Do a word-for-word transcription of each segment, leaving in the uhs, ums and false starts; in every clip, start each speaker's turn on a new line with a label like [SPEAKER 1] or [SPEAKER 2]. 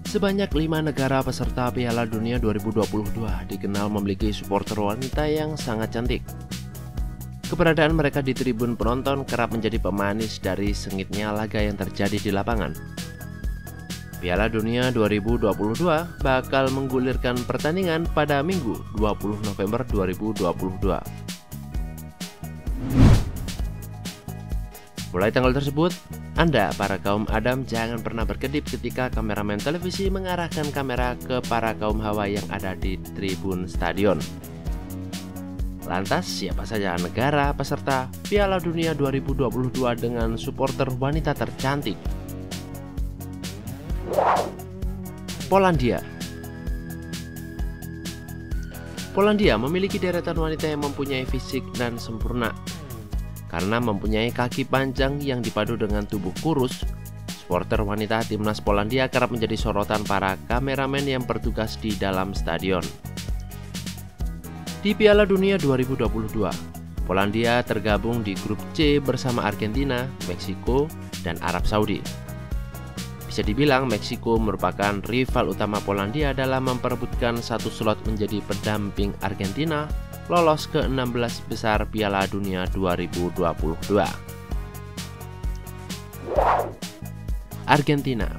[SPEAKER 1] Sebanyak lima negara peserta Piala Dunia dua ribu dua puluh dua dikenal memiliki supporter wanita yang sangat cantik. Keberadaan mereka di tribun penonton kerap menjadi pemanis dari sengitnya laga yang terjadi di lapangan. Piala Dunia dua ribu dua puluh dua bakal menggulirkan pertandingan pada Minggu dua puluh November dua ribu dua puluh dua. Mulai tanggal tersebut, Anda, para kaum Adam, jangan pernah berkedip ketika kameramen televisi mengarahkan kamera ke para kaum Hawa yang ada di tribun stadion. Lantas, siapa saja negara peserta Piala Dunia dua ribu dua puluh dua dengan supporter wanita tercantik? Polandia. Polandia memiliki deretan wanita yang mempunyai fisik dan sempurna. Karena mempunyai kaki panjang yang dipadu dengan tubuh kurus, supporter wanita timnas Polandia kerap menjadi sorotan para kameramen yang bertugas di dalam stadion. Di Piala Dunia dua ribu dua puluh dua, Polandia tergabung di grup C bersama Argentina, Meksiko, dan Arab Saudi. Bisa dibilang Meksiko merupakan rival utama Polandia dalam memperebutkan satu slot menjadi pendamping Argentina lolos ke enam belas besar Piala Dunia dua ribu dua puluh dua. Argentina.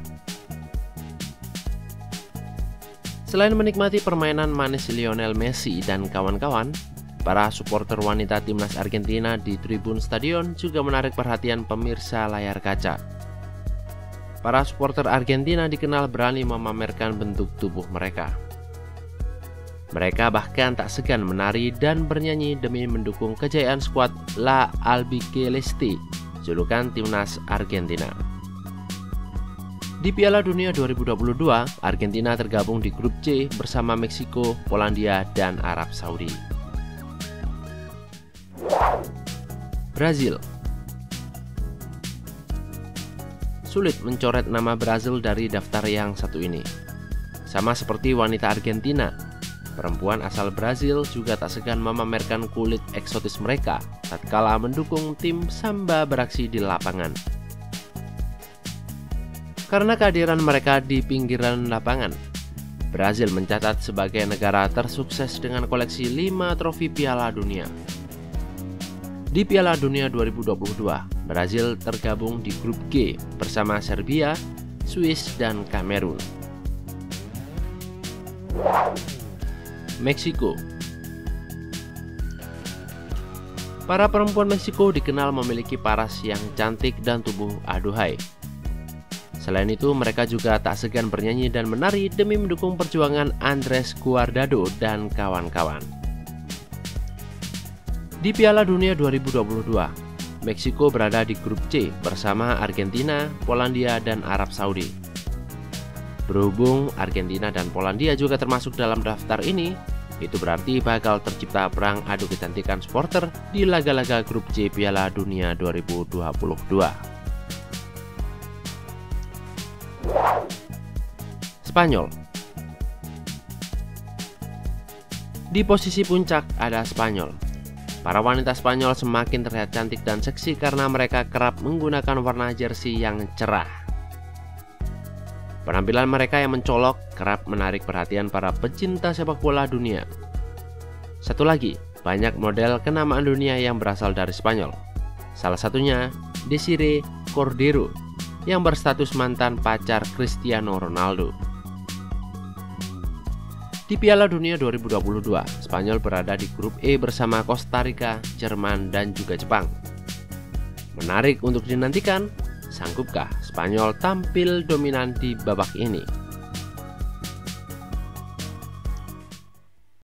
[SPEAKER 1] Selain menikmati permainan manis Lionel Messi dan kawan-kawan, para supporter wanita timnas Argentina di tribun stadion juga menarik perhatian pemirsa layar kaca. Para supporter Argentina dikenal berani memamerkan bentuk tubuh mereka. Mereka bahkan tak segan menari dan bernyanyi demi mendukung kejayaan skuad La Albiceleste, julukan timnas Argentina. Di Piala Dunia dua ribu dua puluh dua, Argentina tergabung di grup C bersama Meksiko, Polandia, dan Arab Saudi. Brazil. Sulit mencoret nama Brazil dari daftar yang satu ini. Sama seperti wanita Argentina, perempuan asal Brazil juga tak segan memamerkan kulit eksotis mereka tatkala mendukung tim samba beraksi di lapangan. Karena kehadiran mereka di pinggiran lapangan, Brazil mencatat sebagai negara tersukses dengan koleksi lima trofi Piala Dunia. Di Piala Dunia dua ribu dua puluh dua, Brazil tergabung di grup G bersama Serbia, Swiss, dan Kamerun. Meksiko. Para perempuan Meksiko dikenal memiliki paras yang cantik dan tubuh aduhai. Selain itu, mereka juga tak segan bernyanyi dan menari demi mendukung perjuangan Andrés Guardado dan kawan-kawan. Di Piala Dunia dua ribu dua puluh dua, Meksiko berada di grup C bersama Argentina, Polandia, dan Arab Saudi. Berhubung Argentina dan Polandia juga termasuk dalam daftar ini, itu berarti bakal tercipta perang adu kecantikan supporter di laga-laga grup C Piala Dunia dua ribu dua puluh dua. Spanyol. Di posisi puncak ada Spanyol. Para wanita Spanyol semakin terlihat cantik dan seksi karena mereka kerap menggunakan warna jersey yang cerah. Penampilan mereka yang mencolok kerap menarik perhatian para pecinta sepak bola dunia. Satu lagi, banyak model kenamaan dunia yang berasal dari Spanyol. Salah satunya Desiree Cordero yang berstatus mantan pacar Cristiano Ronaldo. Di Piala Dunia dua ribu dua puluh dua, Spanyol berada di grup E bersama Costa Rica, Jerman, dan juga Jepang. Menarik untuk dinantikan, sanggupkah Spanyol tampil dominan di babak ini?